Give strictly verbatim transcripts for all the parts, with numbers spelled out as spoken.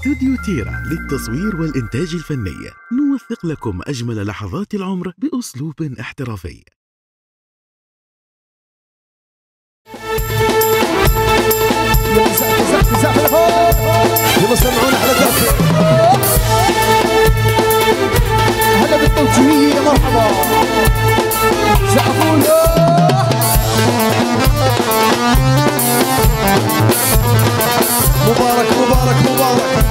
استوديو تيرا للتصوير والإنتاج الفني، نوثق لكم أجمل لحظات العمر بأسلوب احترافي. يلا سمعونا على ذاك. هلا بالتوجيهية، مرحبا زعفونا. مبارك مبارك مبارك.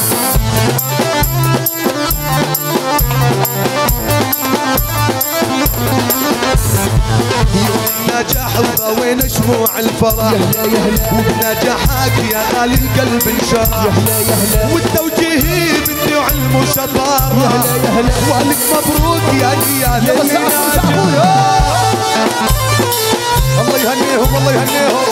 نجاح وين شموع الفرح، وبنجاحك يا غالي القلب انشرح، والتوجيهي بالنوع المشطر، والك مبروك يا نيال الله يهنيهم الله يهنيهم.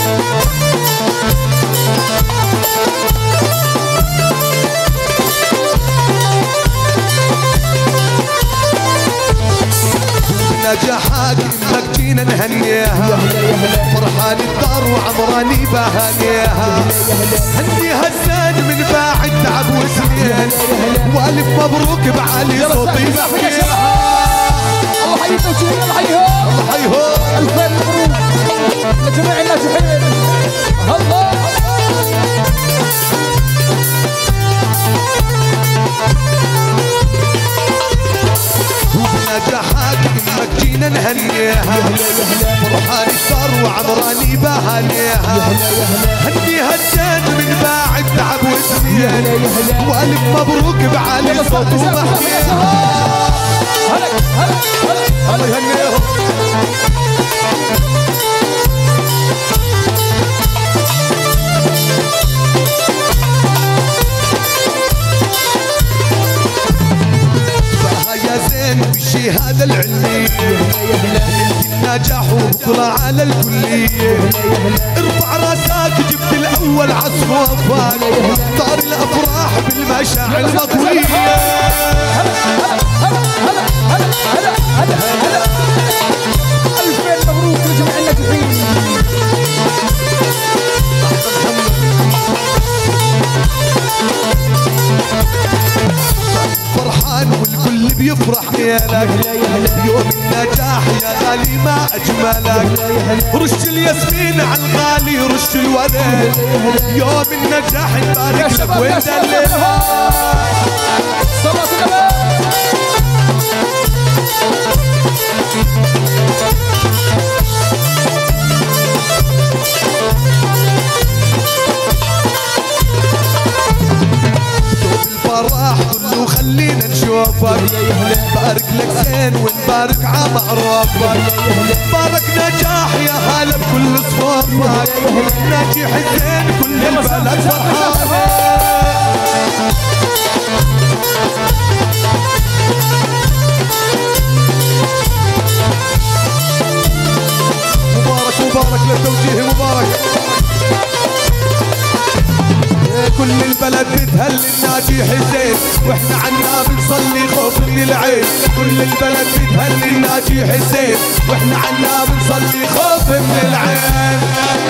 نجاحك انك جينا نهنيها، فرحان الدار وعمراني بهنيها، هنيها الزاد من باعد تعب وسنين، والف مبروك بعلي صوتي بحكيها. الله يحييك وجهي، الله يحييهم الله يحييهم. الفين مبروك لجميع الناجحين. الله نجاحك انك جينا نهنيها، فرحان الدار وعمراني بهنيها، هنيها الزاد من باعد تعب وسنين، والف مبروك بعلي صوت وبحكيها. الله يهنيهم. بالشهادة العلمية نجاح وبكرة على الكلية، ارفع راسك جبت الأول عصفوفك، طار الأفراح بالمشاعر مطوية. هلا هلا هلا هلا هلا هلا هلا ألفين مبروك لجميع الناجحين. فرحان والكل بيفرح لك، يوم النجاح يا غالي ما اجملك، رش الياسمين على الغالي رش الورد، يوم النجاح نبارك لك وندلل. صلاة النبي. الفرح كله خلينا نشوفك، بارك لك زين ونبارك ع معروفك، بارك نجاح يا هلا بكل صفوفك، ناجح الزين كل البلد فرحان. مبارك مبارك للتوجيه مبارك. كل البلد بتهل الناجح الزين، واحنا عنا بنصلي خوف من العين، كل البلد بتهل الناجح الزين، واحنا عنا بنصلي خوف من العين.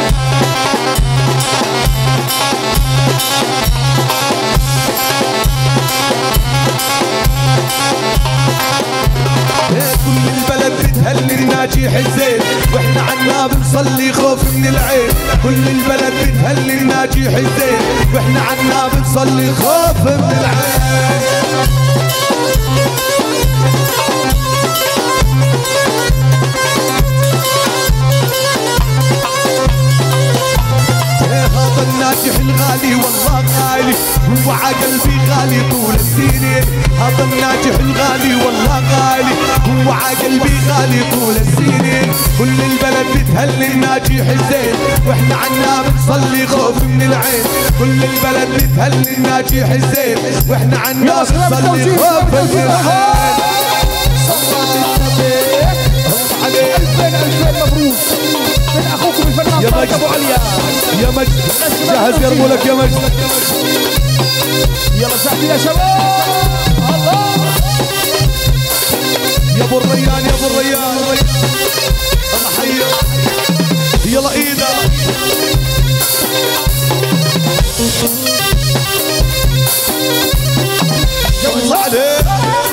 كل البلد بتهل الناجح الزين، واحنا عنا بنصلي خوف من العين، كل البلد بتهل الناجح الزين، واحنا عنا بنصلي خوف من العين. هذا الناجح الغالي والله غالي، هو عقلبي غالي طول السنين، هذا الناجح الغالي والله غالي، هو عقلبي غالي طول السنين، كل البلد بتهل الناجح الزين، واحنا عنا بنصلي خوف من العين، كل البلد بتهل الناجح الزين، واحنا عنا بنصلي خوف من العين. صلاة النبي عليه. ألفين ألفين مبروك من أخوكم الفنان يا مجد أبو عليا. يا مجد جهز يرمولك يا مجد. يلا ساعتي يا شباب. الله يا ابو الريان يا ابو الريان الله حيك. يلا ايدك الله عليك.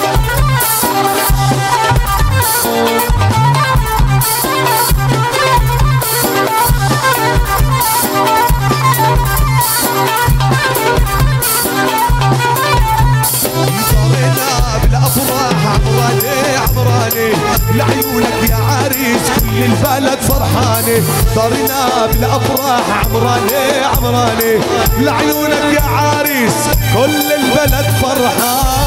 بالافراح عمراني عمراني لعيونك يا عريس كل البلد فرحاني. صارنا بالافراح عمراني عمراني لعيونك يا عريس كل البلد فرحاني.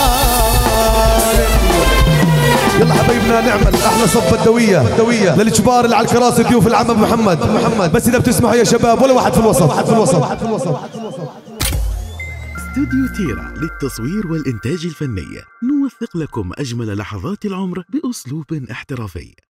يلا حبايبنا نعمل احلى صفة الدوية للكبار اللي على الكراسي ضيوف العم محمد محمد. بس اذا بتسمحوا يا شباب ولا واحد في الوسط واحد في الوسط واحد في الوسط. استوديو تيرا للتصوير والإنتاج الفني، نوثق لكم أجمل لحظات العمر بأسلوب احترافي.